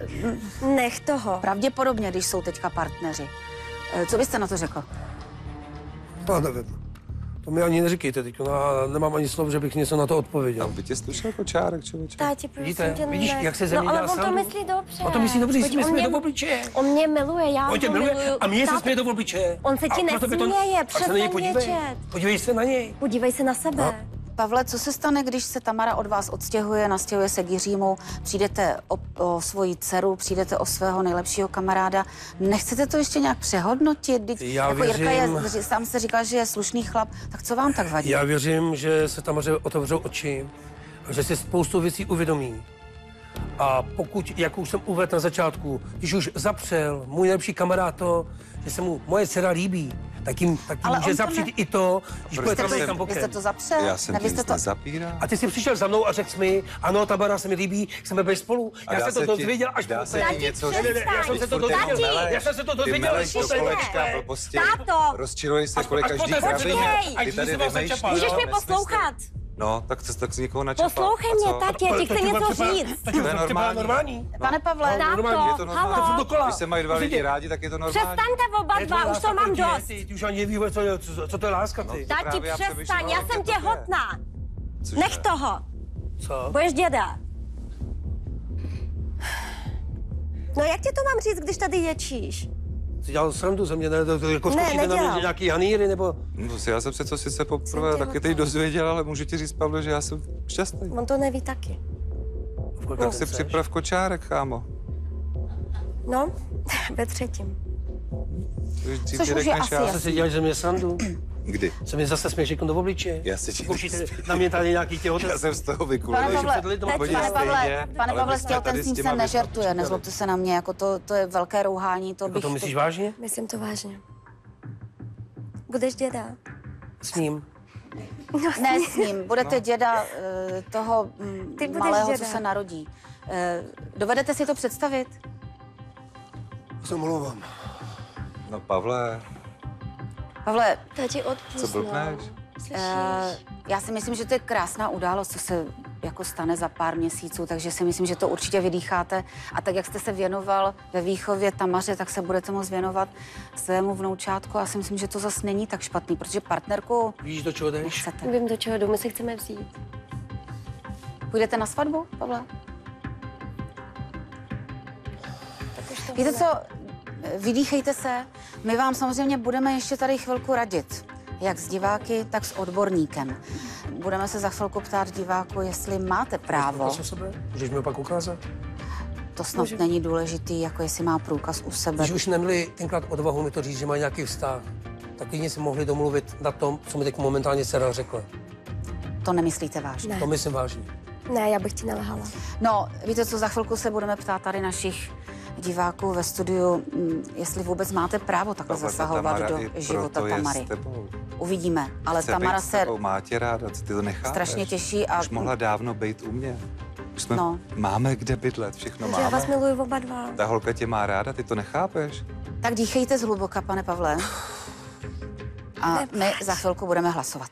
Nech toho. pravděpodobně, když jsou teďka partneři. Uh, co byste na to řekl? No, nevím. To mi ani neříkejte teď. No, nemám ani slov, že bych něco na to odpověděl. Tam by tě slušel kočárek, člověče. Táti, prosím Vidíte? tě, Vidíš, nech. jak se ze mě No, ale dělá on to srandu? myslí dobře. On to myslí dobře, Pojď, že on jsme mě- do obličeje. On mě miluje, já On tě ho miluje miluju. a mě se Táto, směje do obličeje. On se ti A proto by nesměje, pak se na něj přestaň podívej. věčet. Podívej se na něj. Podívej se na sebe. No. Pavle, co se stane, když se Tamara od vás odstěhuje, nastěhuje se k Jiřímu, přijdete o, o svoji dceru, přijdete o svého nejlepšího kamaráda? Nechcete to ještě nějak přehodnotit? Vždyť Já jako Jirka je, věřím- sám jste říkal, že je slušný chlap, tak co vám tak vadí? Já věřím, že se tam otevřou oči a že si spoustu věcí uvědomí. A pokud, jak už jsem uvedl na začátku, když už zapřel můj nejlepší kamarád to, že se mu moje dcera líbí, tak jim, tak jim Ale může on to zapřít ne- i to, když Proč bude jste tam to- tam Vy jste bokem. to zapřel? Já jsem Ne, tě vy jste nic to... nezapírám. A ty jsi přišel za mnou a řekl jsi mi, ano, Tamara se mi líbí, chceme být spolu. A Já dá jsem to se ti- dozvěděl až dá po se té. ti něco Ne, ne, ne, já jsem se to Furt jenom dozvěděl. meleš. Já jsem se to Ty dozvěděl meleš až do po té. kolečka blbosti. Táto! Rozčiluj se, Až- kolik až po každý té kravině. počkej. Až Ty když tady jsem vás vymýšlíš. začapal, Můžeš jo? mě nesmysly. poslouchat? No, tak, tak z někoho načapal. Poslouchej A mě, co? tati, já ti chci něco říct. To ti To je připadá normální. normální. Pane Pavle, Táto, normálně, Je to normální. To je furt halo. dokola. Když se mají dva lidi Prostě- rádi, tak je to normální. Přestaňte oba Je dva, to už to láska mám proti, dost. Ty, ty už ani nevíš, co, co, co to je láska, ty. To Tati, právě já přestaň, přemýšlím, já ale jsem jak to je. těhotná. Cože? Nech toho. Co? Budeš děda. No jak ti to mám říct, když tady ječíš? Jsi dělal srandu ze mě, ne? To, to, jako Ne, zkoušíte na mě nedělám. nějaký haníry, nebo... No, já jsem se to sice poprvé Jsem taky těhotná. teď dozvěděl, ale můžu ti říct, Pavle, že já jsem šťastný. On to neví taky. Tak si připrav kočárek, chámo. No, ve třetím. Už dřív Což ti už je řekneš asi já. jasný. Co si děláš ze mě srandu? Kdy? Se mi zase směš jako do obličeje. Já se ti Zkoušíte nesměju. na mě tady nějaký těhotenství. Já jsem z toho Pane vykulovaný. Pavle, před lidmi pane chodí Pavle, stejně, pane ale Pavle, my s jsme tady s těhotenstvím těma se věcma nežertuje, počítali. nezlobte se na mě, jako to, to je velké rouhání, to Jako bych... to myslíš vážně? Myslím to vážně. Budeš děda. S ním. Ne s ním, budete děda eh, toho mm, Ty budeš malého, děda. co se narodí. Eh, Dovedete si to představit? Se omlouvám. No, Pavle, Pavle, Tati, odpust, co blbneš? Slyšíš? eh, já si myslím, že to je krásná událost, co se jako stane za pár měsíců, takže si myslím, že to určitě vydýcháte. A tak, jak jste se věnoval ve výchově Tamaře, tak se budete moct věnovat svému vnoučátku. Já si myslím, že to zase není tak špatný, protože partnerku Víš, do čeho jdeš? nechcete. Vím, do čeho jdu, my si chceme vzít. Půjdete na svatbu, Pavle? Tak už to Víte bude. co, vydýchejte se. My vám samozřejmě budeme ještě tady chvilku radit. Jak s diváky, tak s odborníkem. Budeme se za chvilku ptát diváku, jestli máte právo. Ukaz o sebe? Můžeš mi ho pak ukázat? to snad Můžu. není důležitý, jako jestli má průkaz u sebe. Když už neměli tenkrát odvahu mi to říct, že mají nějaký vztah, tak klidně si mohli domluvit na tom, co mi teď momentálně dcera řekla. To nemyslíte vážně? Ne. To myslím vážně. Ne, já bych ti nelhala. No, víte co, za chvilku se budeme ptát tady našich diváků ve studiu, jestli vůbec máte právo takhle Tohle zasahovat do života Tamary. Uvidíme, ale Chce Tamara se... se Má tě ráda, ty to nechápeš. strašně těší a... Už mohla dávno být u mě. Už jsme... No. Máme kde bydlet, všechno máme. Já vás miluju oba dva. Ta holka tě má ráda, ty to nechápeš. Tak dýchejte zhluboka, pane Pavle. A my za chvilku budeme hlasovat.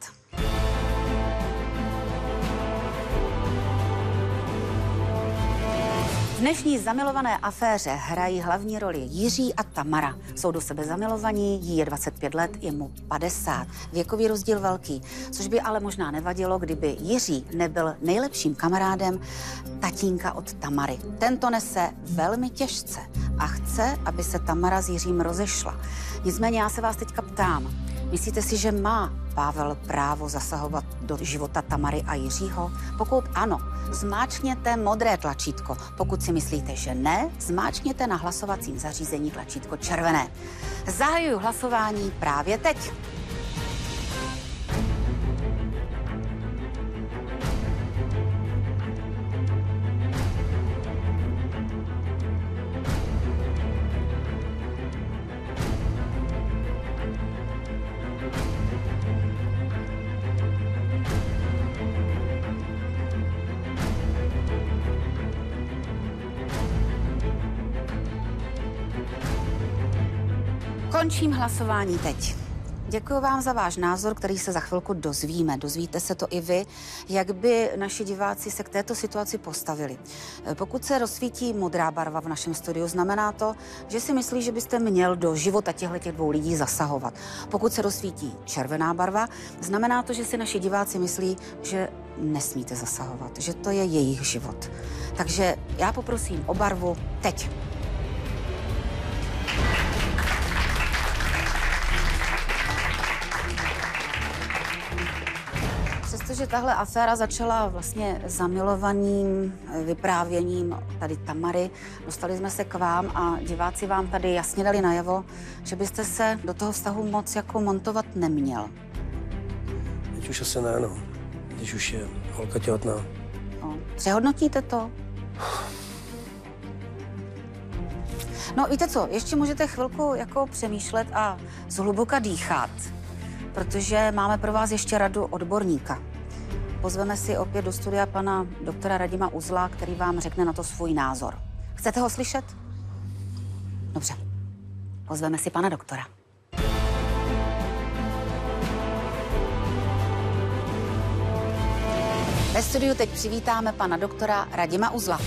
V dnešní zamilované aféře hrají hlavní roli Jiří a Tamara. Jsou do sebe zamilovaní, jí je dvacet pět let, je mu padesát. Věkový rozdíl velký, což by ale možná nevadilo, kdyby Jiří nebyl nejlepším kamarádem tatínka od Tamary. Tento nese velmi těžce a chce, aby se Tamara s Jiřím rozešla. Nicméně já se vás teďka ptám, myslíte si, že má Pavel právo zasahovat do života Tamary a Jiřího? Pokud ano, zmáčkněte modré tlačítko. Pokud si myslíte, že ne, zmáčkněte na hlasovacím zařízení tlačítko červené. Zahajuji hlasování právě teď. Končím hlasování teď. Děkuji vám za váš názor, který se za chvilku dozvíme. Dozvíte se to i vy, jak by naši diváci se k této situaci postavili. Pokud se rozsvítí modrá barva v našem studiu, znamená to, že si myslí, že byste měl do života těchto dvou lidí zasahovat. Pokud se rozsvítí červená barva, znamená to, že si naši diváci myslí, že nesmíte zasahovat, že to je jejich život. Takže já poprosím o barvu teď. Přestože tahle aféra začala vlastně zamilovaným vyprávěním tady Tamary, dostali jsme se k vám a diváci vám tady jasně dali najavo, že byste se do toho vztahu moc jako montovat neměl. Teď už asi ne, no. Teď už je holka těhotná. No, přehodnotíte to? No víte co, ještě můžete chvilku jako přemýšlet a zhluboka dýchat, protože máme pro vás ještě radu odborníka. Pozveme si opět do studia pana doktora Radima Uzla, který vám řekne na to svůj názor. Chcete ho slyšet? Dobře. Pozveme si pana doktora. Ve studiu teď přivítáme pana doktora Radima Uzla.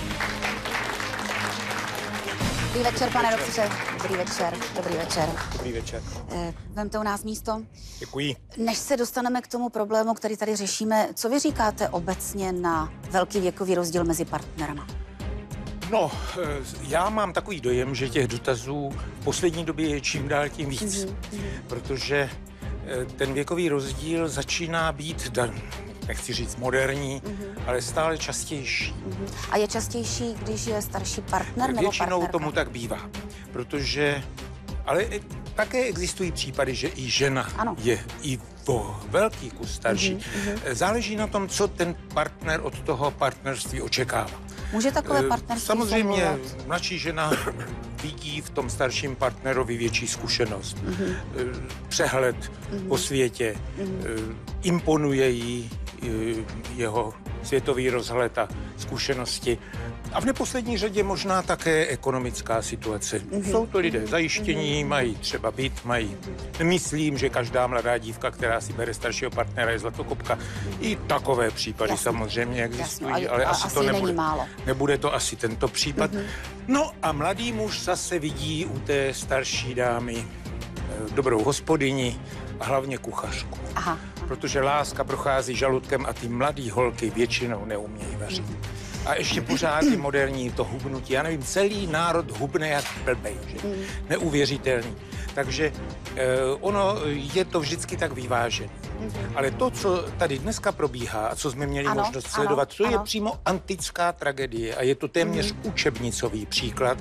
Dobrý večer, pane doktore. Dobrý večer, dobrý večer. Dobrý večer. Vemte u nás místo. Děkuji. Než se dostaneme k tomu problému, který tady řešíme, co vy říkáte obecně na velký věkový rozdíl mezi partnerama? No, já mám takový dojem, že těch dotazů v poslední době je čím dál tím víc, mm-hmm. protože ten věkový rozdíl začíná být, nechci říct moderní, mm-hmm. ale stále častější. Mm-hmm. A je častější, když je starší partner nebo Většinou partnerka? Tomu tak bývá, protože, ale také existují případy, že i žena ano. je i o velký kus starší. Mm-hmm. Záleží na tom, co ten partner od toho partnerství očekává. Může takové partnerství Samozřejmě fungovat? Mladší žena vidí v tom starším partnerovi větší zkušenost, mm-hmm. přehled mm-hmm. po světě, mm-hmm. imponuje jí jeho světový rozhled a zkušenosti. A v neposlední řadě možná také ekonomická situace. Mm-hmm. Jsou to lidé zajištění, mm-hmm. mají třeba byt, mají. Myslím, že každá mladá dívka, která si bere staršího partnera, je zlatokopka. I takové případy Jasně. samozřejmě existují, Jasně. ale a asi, asi to nebude. Málo. Nebude to asi tento případ. Mm-hmm. No a mladý muž zase vidí u té starší dámy dobrou hospodyni a hlavně kuchařku. Aha. Protože láska prochází žaludkem a ty mladý holky většinou neumějí vařit. A ještě pořád je moderní to hubnutí. Já nevím, celý národ hubne jak blbej, že? Mm. Neuvěřitelný. Takže eh, ono je to vždycky tak vyvážené. Mm. Ale to, co tady dneska probíhá a co jsme měli ano, možnost sledovat, ano, to ano. je přímo antická tragédie a je to téměř mm. učebnicový příklad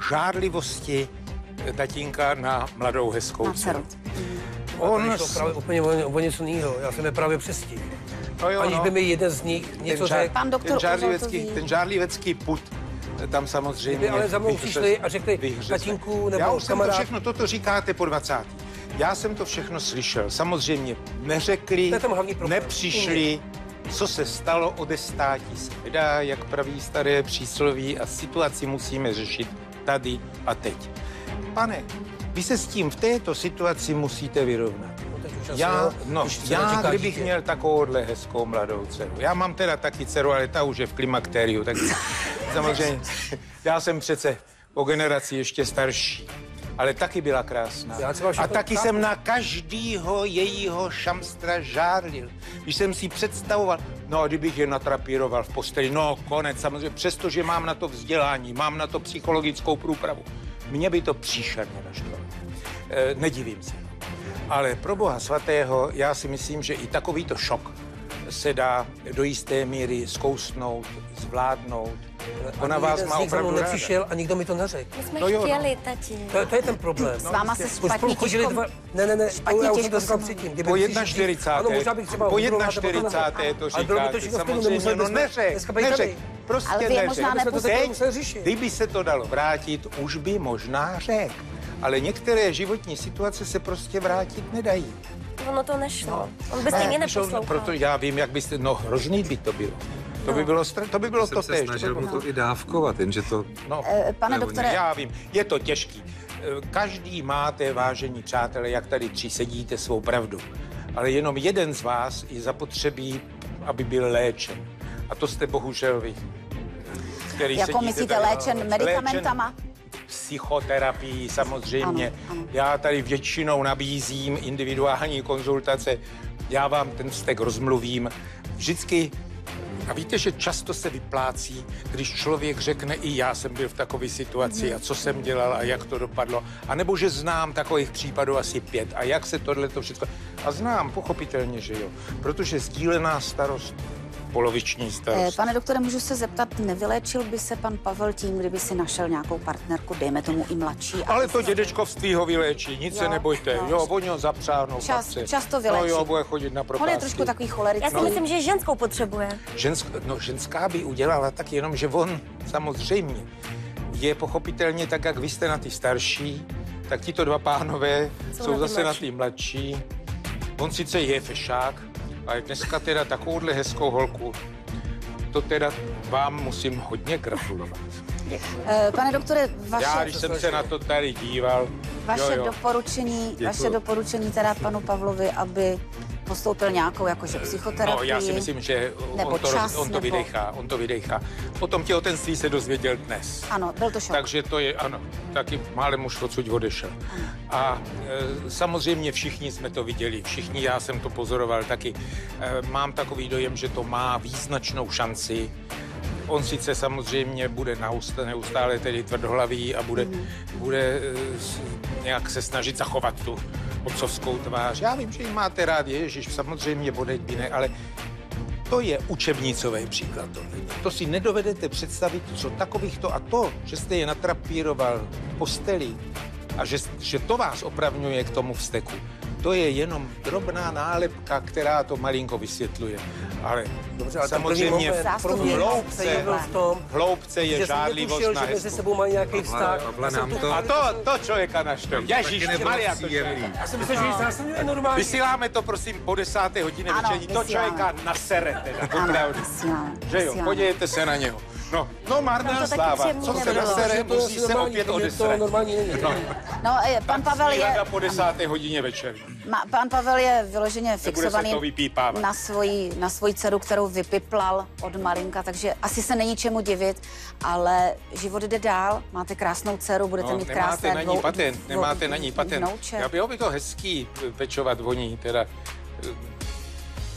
žárlivosti tatínka na mladou hezkou dceru. Mm. On to právě úplně o, o něco jiného. Já jsem je právě přestihl. No jo, aniž no. by mi jeden z nich něco řekl. Pan doktor ten žárlivecký put, tam samozřejmě... Kdyby ale za mnou přišli a řekli, tatínku nebo Já už kamarád... jsem to všechno, toto říkáte po dvacátém. Já jsem to všechno slyšel. Samozřejmě neřekli, nepřišli, co se stalo, odestátí se vydá, jak praví staré přísloví, a situaci musíme řešit tady a teď. Pane, vy se s tím v této situaci musíte vyrovnat. Já, no, já kdybych měl takovouhle hezkou mladou dceru. Já mám teda taky dceru, ale ta už je v klimakteriu, tak samozřejmě, já jsem přece o generaci ještě starší, ale taky byla krásná. A taky jsem na každýho jejího šamstra žárlil. Když jsem si představoval, no a kdybych je natrapíroval v posteli, no konec, samozřejmě, přestože mám na to vzdělání, mám na to psychologickou průpravu. Mně by to příšerně naštvalo. E, nedivím se. Ale pro Boha svatého, já si myslím, že i takovýto šok se dá do jisté míry zkousnout, zvládnout. Ona vás má opravdu ráda. Nepřišel a nikdo mi to neřekl. My jsme no jo, chtěli, no. tati. To, to je ten problém. S váma se špatně těžko... Dva... Ne, ne, ne, špatně já už těžko jsem to předtím. Po čtyřicáté Ano, možná bych třeba... Po čtyřicáté to říkáte, samozřejmě, no neřek, neřek. Prostě ale vy možná nepustili. Kdyby se to dalo vrátit, už by možná řekl. Ale některé životní situace se prostě vrátit nedají. Ono to nešlo. No. On by stejně neposlouchal. Proto já vím, jak byste... No, hrozný by to bylo. To by bylo, to by bylo to též. Já jsem se snažil mu to i dávkovat, jenže to... No, e, pane doktore... Já vím, je to těžký. Každý máte, vážení přátelé, jak tady tři sedíte, svou pravdu. Ale jenom jeden z vás je zapotřebí, aby byl léčen. A to jste bohužel vy. Jako myslíte léčen medicamentama? Léčen psychoterapii samozřejmě. Ano, ano. Já tady většinou nabízím individuální konzultace. Já vám ten vztek rozmluvím. Vždycky, a víte, že často se vyplácí, když člověk řekne, i já jsem byl v takové situaci a co jsem dělal a jak to dopadlo. A nebo že znám takových případů asi pět a jak se tohle to všechno... A znám, pochopitelně, že jo. Protože sdílená starost, poloviční starost. Pane doktore, můžu se zeptat, nevyléčil by se pan Pavel tím, kdyby si našel nějakou partnerku, dejme tomu i mladší? Ale to dědečkovství ho vylečí, nic jo, se nebojte. Jo, jo oni ho zapřáhnou. Čas, často vylečí. No jo, bude chodit na propásky. On je trošku takový cholerický. Já si myslím, že ženskou potřebuje. Žensk, no, ženská by udělala tak jenom, že on samozřejmě je pochopitelně tak, jak vy jste na ty starší, tak tito dva pánové jsou, jsou na zase mladší. Na ty mladší. On sice je fešák, ale dneska teda takovouhle hezkou holku, to teda vám musím hodně gratulovat. Pane doktore, vaše... Já, když jsem se na to tady díval... Vaše jo, jo. doporučení, Děkuji. vaše doporučení teda panu Pavlovi, aby postoupil nějakou jakože psychoterapii. No, já si myslím, že on to, čas, on to nebo... vydechá, on to vydechá. O tom těhotenství se dozvěděl dnes. Ano, byl to šok. Takže to je, ano, taky málem už odsud odešel. Ano. A e, samozřejmě všichni jsme to viděli, všichni, já jsem to pozoroval taky. E, mám takový dojem, že to má význačnou šanci. On sice samozřejmě bude neustále tedy tvrdohlavý a bude, mm. bude e, nějak se snažit zachovat tu otcovskou tvář. Já vím, že ji máte rád, Ježíš, samozřejmě bodejť ne, ale to je učebnicový příklad. To si nedovedete představit, co takovýchto a to, že jste je natrapíroval v posteli a že, že to vás opravňuje k tomu vzteku. To je jenom drobná nálepka, která to malinko vysvětluje. Ale dobře, ale samozřejmě v hloubce, v hloubce je žádlivost na hezku. Že se sebou mají nějaký vztah. A to, to člověka naštve. Ježíš Maria, to Já jsem myslel, že ji znásilňuje normálně. Vysíláme to, prosím, po desáté hodině večerní. To člověka nasere teda. Ano, že jo, podívejte se na něho. No, no marná sláva. Co se nasere, musí se opět odesrat. No, no pan Pavel je... po desáté hodině večer. Ma, pan Pavel je vyloženě fixovaný na svoji, na svoji dceru, kterou vypiplal od malinka, takže asi se není čemu divit, ale život jde dál, máte krásnou dceru, budete no, mít krásné nemáte na ní patent, nemáte na ní patent. Já bylo by to hezký pečovat voní, teda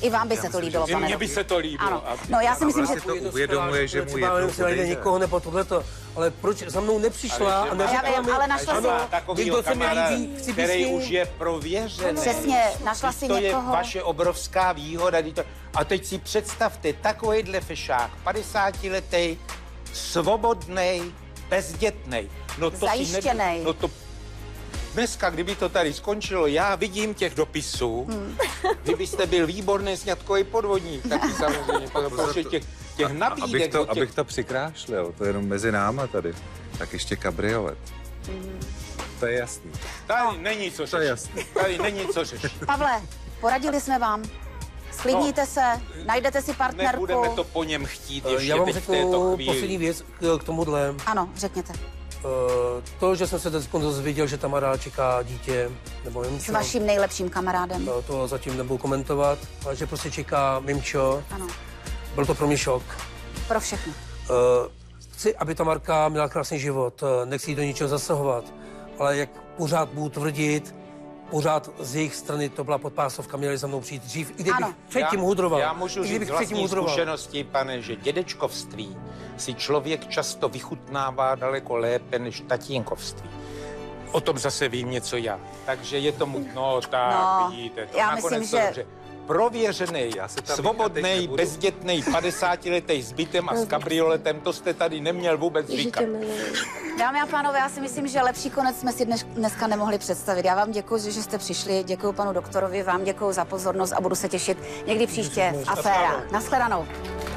I vám by se to líbilo, pane Mně by doktor. se to líbilo. Ano. A- No já si myslím, že... si to uvědomuje, že mu třeba jednou si najde odejde. někoho nebo tohleto, ale proč za mnou nepřišla Ale a že- neřekla Já vím, mi, ale našla ano, si- Takovýho někdo se mi kamaráda, líbí, chci být který s ním. už je prověřený. Přesně, našla si to je někoho. vaše obrovská výhoda. kdy to- A teď si představte, takovejhle fešák, padesátiletý, svobodnej, bezdětnej. No to si Zajištěnej. Ne, no to dneska, kdyby to tady skončilo, já vidím těch dopisů, hmm. kdybyste byl výborný sňatkový podvodník, taky samozřejmě, protože těch, těch A- nabídek. Abych to, od těch... abych to přikrášlil, to je jenom mezi náma tady, tak ještě kabriolet. To je jasný. Tady není co To je řešit. jasný. Tady není co řešit. Pavle, poradili jsme vám. Sklidníte se, najdete si partnerku. Nebudeme to po něm chtít ještě Já vám teď v této řeknu chvíli. poslední věc k, k tomuhle. Ano, řekněte. Uh, to, že jsem se teď dozvěděl, že Tamara čeká dítě, nebo nevím S čo, vaším nejlepším kamarádem. to, to zatím nebudu komentovat, ale že prostě čeká Mimčo, Ano, byl to pro mě šok. pro všechny. Uh, chci, aby Tamarka měla krásný život, uh, nechci jí do ničeho zasahovat, ale jak pořád budu tvrdit, pořád z jejich strany to byla podpásovka, měli za mnou přijít dřív, i kdybych Ano. předtím hudroval. Já můžu I říct kdybych z předtím vlastní hudroval. zkušenosti, pane, že dědečkovství si člověk často vychutnává daleko lépe než tatínkovství. O tom zase vím něco já. Takže je tomu, no tak, No, vidíte, to já nakonec myslím, to že- dobře. Prověřený, Já se tam teď svobodný, nebudu. bezdětný, padesátiletý s bytem a s kabrioletem, to jste tady neměl vůbec říkat. Žitě miluji. Dámy a pánové, já si myslím, že lepší konec jsme si dnes, dneska nemohli představit. Já vám děkuji, že jste přišli, děkuji panu doktorovi, vám děkuji za pozornost a budu se těšit někdy příště v aférách. Naschledanou.